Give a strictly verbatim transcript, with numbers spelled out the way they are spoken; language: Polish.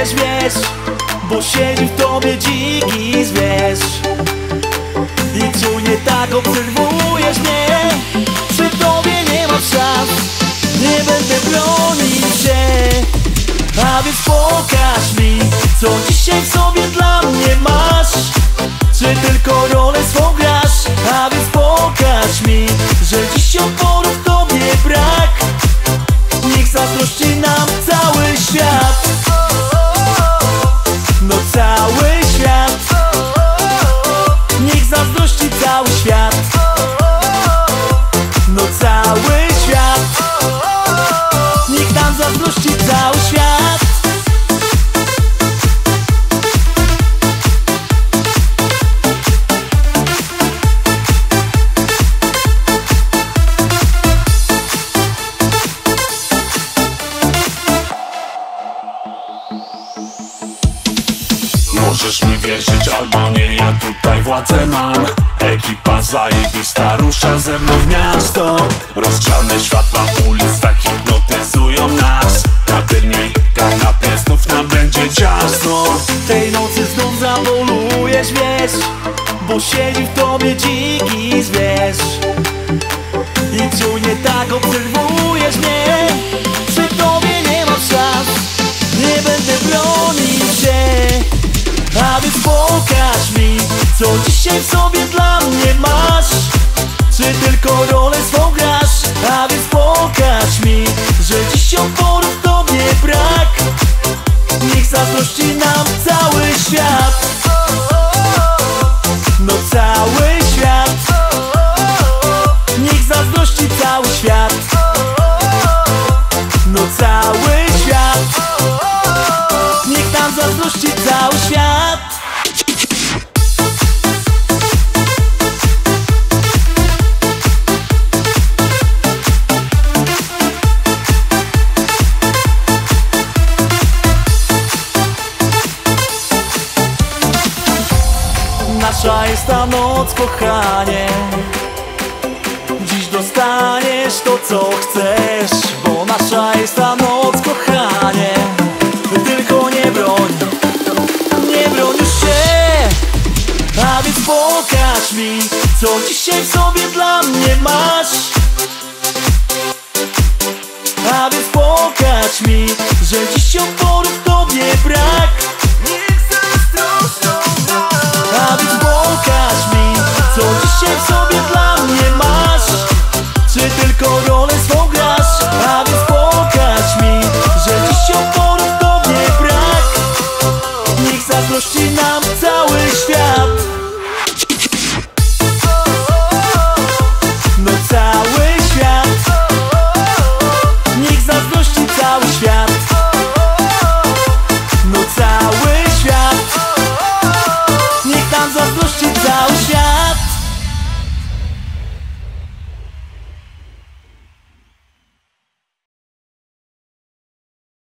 żałujesz, wiesz, bo siedzi w tobie dziki zwierz. I czujnie tak obserwujesz mnie, przy tobie nie ma szans, nie będę bronił się. A więc pokaż mi, co dzisiaj w sobie dla mnie masz. Czy tylko rolę swą grasz? A więc pokaż mi, że dziś oporu w tobie brak. Niech zazdrości nam cały świat. No cały świat. Niech zazdrości cały świat. No cały świat. Niech nam zazdrości cały świat. Możesz mi wierzyć albo nie, ja tutaj władzę mam. Ekipa zajebista rusza ze mną w miasto. Rozgrzane światła ulic tak hipnotyzują nas. Na tylnej kanapie znów nam będzie ciasno. Tej nocy znów zawolujesz, wiesz, bo siedzi w tobie dziki zwierz. I czujnie tak obserwujesz mnie, przy tobie nie ma szans, nie będę bronił się. A więc pokaż mi, co dzisiaj w sobie dla mnie masz. Czy tylko rolę swą grasz? A więc pokaż mi, że dziś oporu w tobie brak. Niech zazdrości nam cały świat. No cały świat. Niech zazdrości cały świat. No cały świat. Niech nam zazdrości cały świat. Nasza jest ta noc, kochanie. Dziś dostaniesz to, co chcesz, bo nasza jest ta noc, kochanie. Tylko nie broń, nie broń już się. A więc pokaż mi, co dzisiaj w sobie dla mnie masz. A więc pokaż mi, że dziś oporu w tobie brak. Niech zazdroszczą nas. A więc pokaż mi, co dzisiaj w sobie